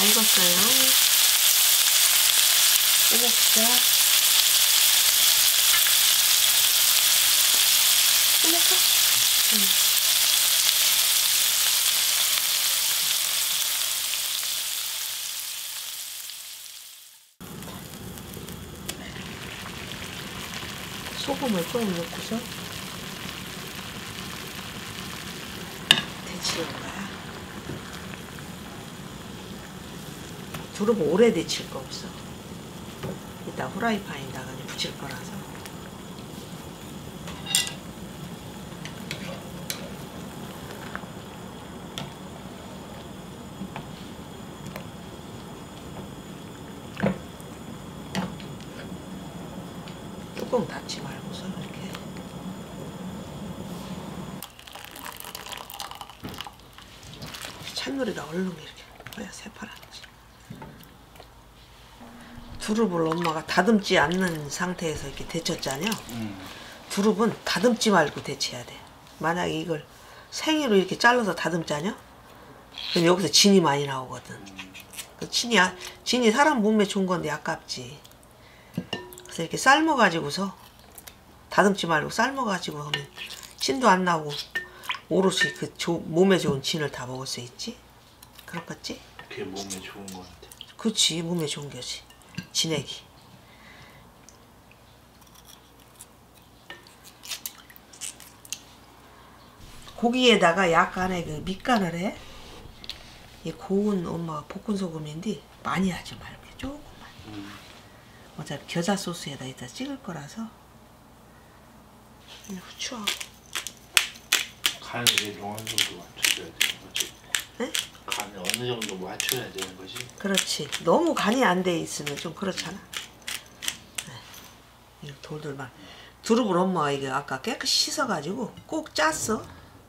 다 익었어요. 끓여보자. 끓였어? 응. 소금을 조금 넣고서 데치는 거야. 두릅은 오래 데칠 거 없어. 이따 후라이팬에다가 붙일 거라서. 뚜껑 닫지 말고서 이렇게. 찬물에다 얼른 이렇게 해야 새파랗지. 두릅을 엄마가 다듬지 않는 상태에서 이렇게 데쳤잖아요. 두릅은 다듬지 말고 데쳐야 돼. 만약에 이걸 생으로 이렇게 잘라서 다듬잖아요. 그럼 여기서 진이 많이 나오거든. 그 진이 사람 몸에 좋은 건데 아깝지. 그래서 이렇게 삶아가지고서 다듬지 말고 삶아가지고 하면 진도 안 나오고 오롯이 그 몸에 좋은 진을 다 먹을 수 있지. 그렇겠지? 그게 몸에 좋은 거 같아. 그렇지, 몸에 좋은 거지. 진액이. 고기에다가 약간의 그 밑간을 해. 이 고운 엄마가 볶은 소금인데 많이 하지 말고 조금만. 어차피 겨자 소스에다 이따 찍을 거라서 그냥 후추하고. 간을 어느 정도 맞춰줘야 되는 거지? 네? 간을 어느 정도 맞춰야 되는 거지? 그렇지. 너무 간이 안 돼 있으면 좀 그렇잖아. 네. 이거 돌돌만. 두릅을 엄마가 이거 아까 깨끗이 씻어가지고 꼭 짰어.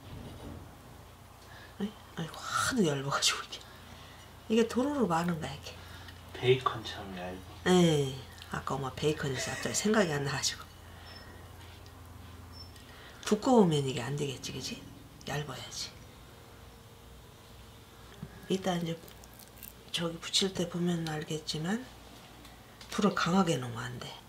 아이고 하도 얇아가지고 이게 도로로 많은 거야 이게. 베이컨처럼 얇아. 네. 아까 엄마 베이컨이 갑자기 생각이 안 나가지고. 두꺼우면 이게 안 되겠지, 그지? 얇아야지. 이따 이제 저기 붙일 때 보면 알겠지만 불을 강하게 놓으면 안 돼.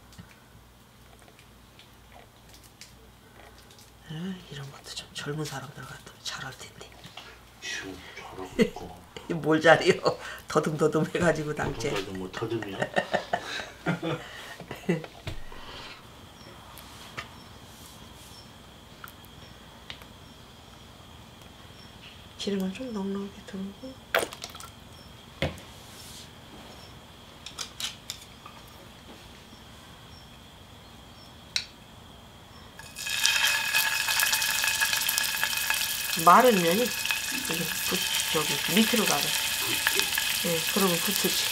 이런 것도 좀 젊은 사람들 같으면 잘할 텐데. 지금 잘하고 있고. 뭘 잘해요? 더듬더듬 해가지고 당체. 더듬 뭐 더듬이야? 기름을 좀 넉넉하게 두르고. 마른 면이 이게 저기 밑으로 가래. 네, 그러면 붙으지.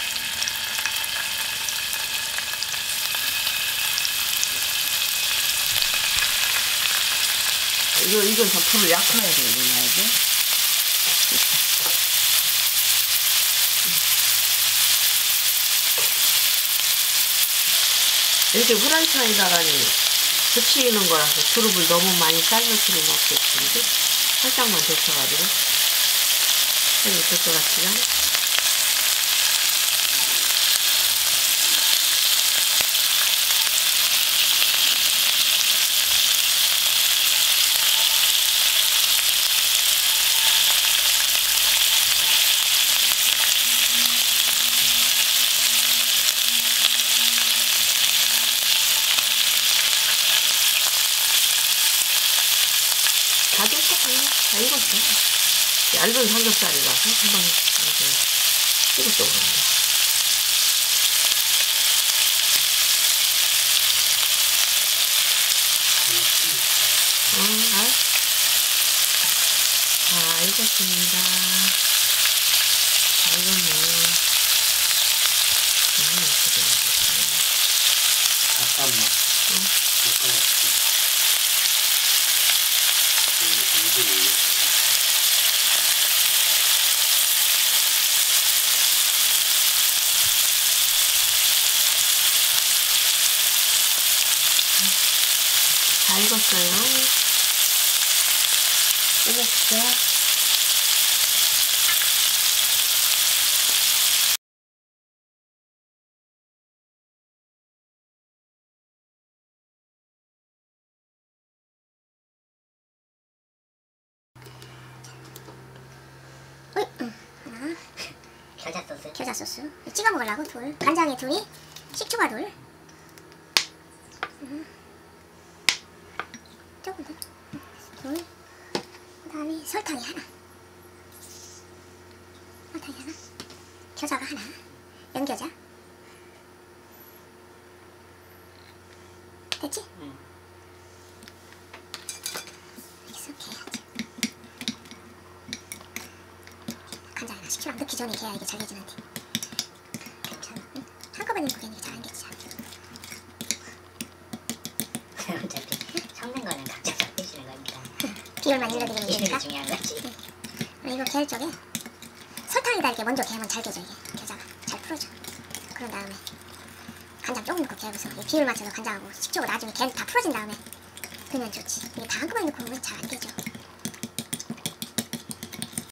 이건 좀 불을 약해야 되나 이게? 이렇게 후라이팬에다가 데치는 거라서 두릅을 너무 많이 삶을 필요는 없겠지. 살짝만 데쳐가지고 해도 될 것 같지 않아? 다 됐어, 다 익었어. 얇은 삼겹살이라서 금방 이제 식을 또 그런다. 다 익었습니다. 다 익었네. 이렇게 되겠어요. 잠깐만. 잠깐만. 다 익었어요. 끓여보자. 겨자 소스. 찍어 먹으려고 둘. 간장에 둘이, 식초가 둘. 조금 더. 둘. 그다음에 설탕이 하나. 설탕이 하나. 겨자가 하나. 연겨자. 됐지? 이렇게 해야지. 간장이나 식초랑 넣기 전에 해야 이게 잘 되지는데. 괜찮아. 응? 한꺼번에 넣고 되는 게 잘 안 되지. 어차피 섞는 거는 각자 섞으시는 거니까. 비율만 일러드리면 비율이 되니까. 중요한 거지. 이거 계열 쪽에 설탕에다 이렇게 먼저 개면 잘 되죠. 이게 겨자가 잘 풀어져. 그런 다음에 간장 조금 넣고 개고서 이 비율 맞춰서 간장하고 식초고 나중에 걔 다 풀어진 다음에 넣으면 좋지. 이게 다 한꺼번에 넣고 보면 잘 안 되죠.